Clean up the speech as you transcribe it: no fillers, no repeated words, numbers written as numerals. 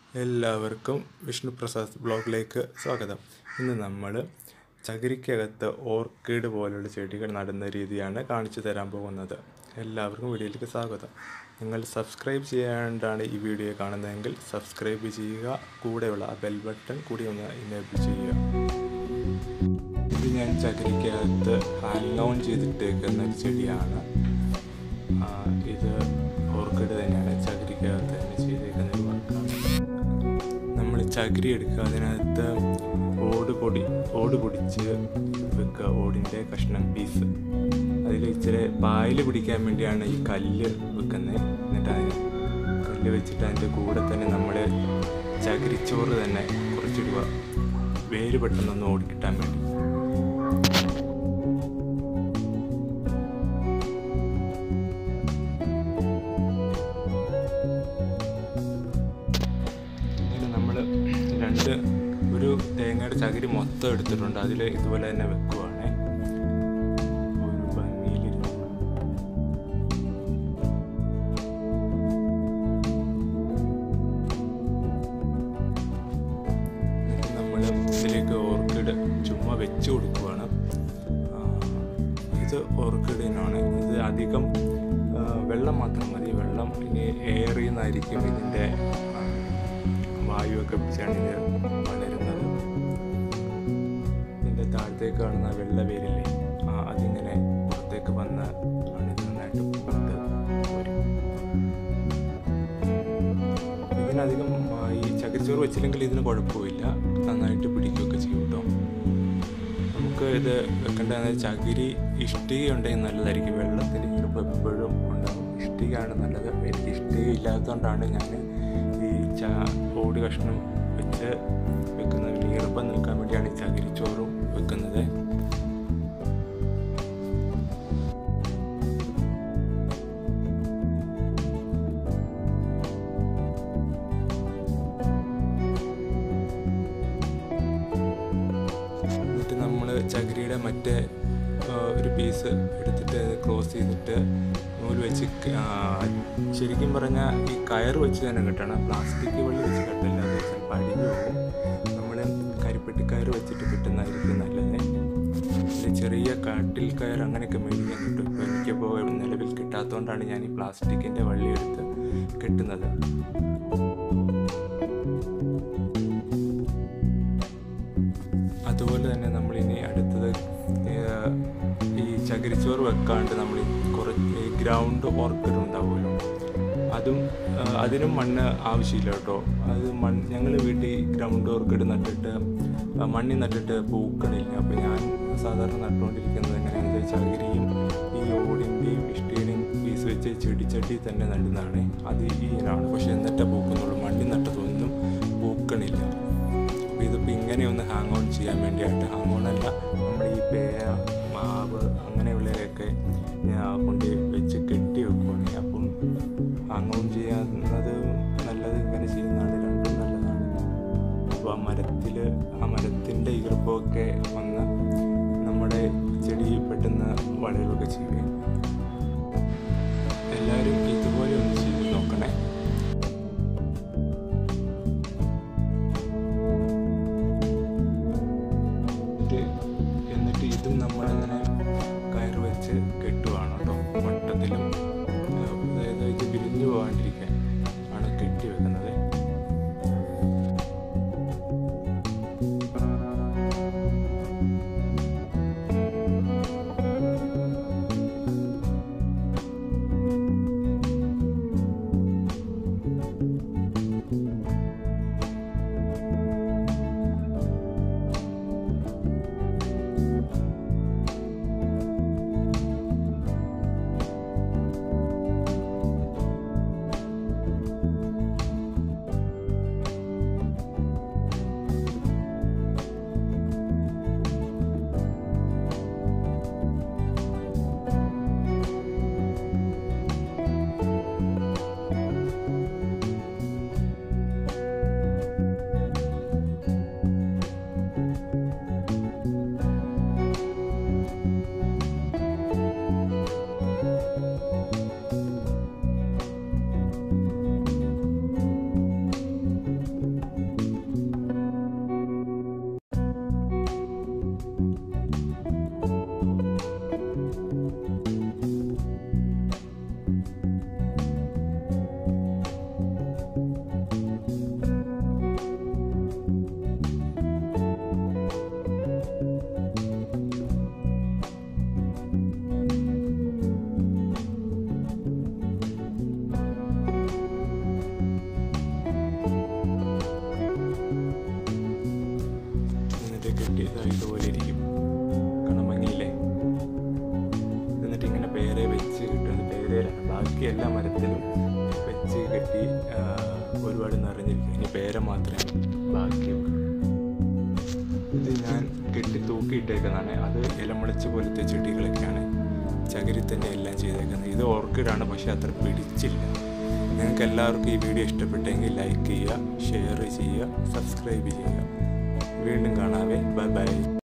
എല്ലാവർക്കും vishnuprasadsvlogerലേക്ക് സ്വാഗതം. ഇന്ന് നമ്മൾ ചകിരിക്കകത്ത് ഓർക്കിഡ് പോലുള്ള ചെടികൾ നടുന്ന രീതിയാണ് കാണിച്ചു തരാൻ പോകുന്നത്. എല്ലാവർക്കും വീഡിയോയിലേക്ക് സ്വാഗതം. നിങ്ങൾ സബ്സ്ക്രൈബ് ചെയ്യാണ്ടാണ് ഈ വീഡിയോ കാണുന്നതെങ്കിൽ സബ്സ്ക്രൈബ് ചെയ്യുക, കൂടെയുള്ള ആ ബെൽ ബട്ടൺ കൂടി ഒന്ന് എനേബിൾ ചെയ്യുക. ഇത് ഞാൻ ചകിരിക്കകത്ത് ഹാങ് ഓൺ ചെയ്തിട്ടേക്കുന്ന ഒരു ചെടിയാണ്. ഇത് ഓർക്കിഡ് തന്നെയാണ്, ചകിരിക്കകത്ത് തന്നെ ചെയ്തേക്കുന്ന ഒരു വർക്കാണ്. നമ്മൾ ചകിരി എടുക്കുക, അതിനകത്ത് ഓട് പൊടിച്ച് വെക്കുക, ഓടിൻ്റെ കഷ്ണം പീസ്. അതിൽ ഇച്ചിരി പായൽ പിടിക്കാൻ വേണ്ടിയാണ് ഈ കല്ല് വെക്കുന്നത്. എന്നിട്ട് അതിന് കല്ല് വെച്ചിട്ട് അതിൻ്റെ കൂടെ തന്നെ നമ്മൾ ചകിരിച്ചോറ് തന്നെ കുറച്ചിടുക, വേര് പെട്ടെന്നൊന്ന് ഓടിക്കിട്ടാൻ വേണ്ടി. ഒരു തേങ്ങയുടെ ചകിരി മൊത്തം എടുത്തിട്ടുണ്ട്, അതിൽ ഇതുപോലെ തന്നെ വെക്കുവാണ്. ഒരു ഭംഗിയിലിരുന്ന് നമ്മൾ ഇതിലേക്ക് ഓർക്കിഡ് ചുമ്മാ വെച്ച് കൊടുക്കുവാണ്. ഇത് ഓർക്കിഡിനാണ്. ഇത് അധികം വെള്ളം മാത്രം മതി. വെള്ളം ഇനി എയറിൽ നിന്നായിരിക്കും ഇതിൻ്റെ വായുവൊക്കെ പിടിച്ചാണ് ഇത് വളരുന്നത്. ഇതിൻ്റെ താഴത്തേക്ക് കാണുന്ന വെള്ള വേരില്ലേ, അതിങ്ങനെ പുറത്തേക്ക് വന്ന് ആണ് ഇത് നന്നായിട്ട് പുറത്ത് വരും. ഇതിനധികം ഈ ചകിരിച്ചോറ് വെച്ചില്ലെങ്കിൽ ഇതിന് കുഴപ്പമില്ല, നന്നായിട്ട് പിടിക്കുകയൊക്കെ ചെയ്യും കേട്ടോ. നമുക്ക് ഇത് വെക്കേണ്ടത് ചകിരി ഇഷ്ടിക ഉണ്ടെങ്കിൽ നല്ലതായിരിക്കും. വെള്ളത്തിന് ഈർപ്പം എപ്പോഴും ഉണ്ടാകും. ഇഷ്ടികയാണ് നല്ലത്. എനിക്ക് ഇഷ്ടിക ഇല്ലാത്തതുകൊണ്ടാണ് ഞാൻ ഈ ഓട് കഷ്ണം വെച്ച് വെക്കുന്നത്. ഈർപ്പം നിൽക്കാൻ വേണ്ടിയാണ് ഈ ചകിരിച്ചോറും വെക്കുന്നത്. എന്നിട്ട് നമ്മൾ ചകിരിയുടെ മറ്റേ ഒരു പീസ് എടുത്തിട്ട് ക്ലോസ് ചെയ്തിട്ട് നൂല് വെച്ച്, ശരിക്കും പറഞ്ഞാൽ ഈ കയറ് വെച്ച് തന്നെ കെട്ടണം. പ്ലാസ്റ്റിക് വള്ളി വെച്ച് കെട്ടില്ല, അത് ചിലപ്പോൾ അടിഞ്ഞു പോകും. നമ്മൾ കരിപ്പെട്ടി കയറ് വെച്ചിട്ട് കെട്ടുന്നതായിരിക്കും നല്ലത്. പിന്നെ ചെറിയ കാട്ടിൽ കയർ അങ്ങനെയൊക്കെ മേടിക്കാൻ കിട്ടും. ഇപ്പോൾ എനിക്കിപ്പോൾ നിലവിൽ കിട്ടാത്തതുകൊണ്ടാണ് ഞാൻ ഈ പ്ലാസ്റ്റിക്കിൻ്റെ വള്ളി എടുത്ത് കെട്ടുന്നത്. അതുപോലെ തന്നെ നമ്മളിനി അടുത്തത് ഈ ചകിരിച്ചോറ് വെക്കാണ്ട് നമ്മൾ കുറച്ച് ഗ്രൗണ്ട് ഓർക്കിഡ് ഉണ്ടാവുമല്ലോ, അതിനും മണ്ണ് ആവശ്യമില്ല കേട്ടോ. അത് ഞങ്ങൾ വീട്ടിൽ ഗ്രൗണ്ട് ഓർക്കിഡ് നട്ടിട്ട് മണ്ണിൽ നട്ടിട്ട് പൂക്കണില്ല. അപ്പോൾ ഞാൻ സാധാരണ നട്ടുകൊണ്ടിരിക്കുന്നത് എങ്ങനെയാണെന്ന് വെച്ചാൽ ചകിരിയും ഈ ഓടിൻ്റെയും ഇഷ്ടിയുടെയും പീസ് വെച്ച് ചെടിച്ചട്ടി തന്നെ നടുന്നതാണ്. അത് ഈ ഇനാണ്, പക്ഷെ എന്നിട്ടേ പൂക്കുന്നുള്ളൂ. മണ്ണിൽ നട്ടതൊന്നും പൂക്കണില്ല. അപ്പോൾ ഇതിപ്പോൾ ഇങ്ങനെയൊന്ന് ഹാങ് ഓൺ ചെയ്യാൻ വേണ്ടിയിട്ട്, ഹാങ് ഓൺ അല്ല, നമ്മൾ ഈ പേര, മാവ് അങ്ങനെയുള്ളവരെയൊക്കെ കൊണ്ട് വെച്ച് കെട്ടി വെക്കുകയാണ്. അപ്പം ഹാങ് ഓൺ ചെയ്യുന്നത് നല്ലത്, ഇങ്ങനെ ചെയ്യുന്നതാണ് രണ്ടും നല്ലതാണ്. അപ്പോൾ ആ മരത്തിൻ്റെ ഈർപ്പമൊക്കെ വന്ന് നമ്മുടെ ചെടി പെട്ടെന്ന് വളരുകയൊക്കെ ചെയ്യും. എല്ലാവരും ഇതുപോലെ ഒന്ന് ചെയ്ത് നോക്കണേ. കഴിഞ്ഞിരിക്കുക. ഇനി പേര മാത്രമേ ബാക്കിയുള്ളൂ. ഇത് ഞാൻ കെട്ടി തൂക്കിയിട്ടേക്കുന്നതാണ്. അത് ഇലമുളച്ച് പോലത്തെ ചെടികളൊക്കെയാണ്. ചകിരി തന്നെ എല്ലാം ചെയ്തേക്കുന്നത്. ഇത് ഓർക്കിഡാണ്, പക്ഷേ അത്ര പിടിച്ചില്ല. നിങ്ങൾക്ക് എല്ലാവർക്കും ഈ വീഡിയോ ഇഷ്ടപ്പെട്ടെങ്കിൽ ലൈക്ക് ചെയ്യുക, ഷെയർ ചെയ്യുക, സബ്സ്ക്രൈബ് ചെയ്യുക. വീണ്ടും കാണാവേ. Bye bye.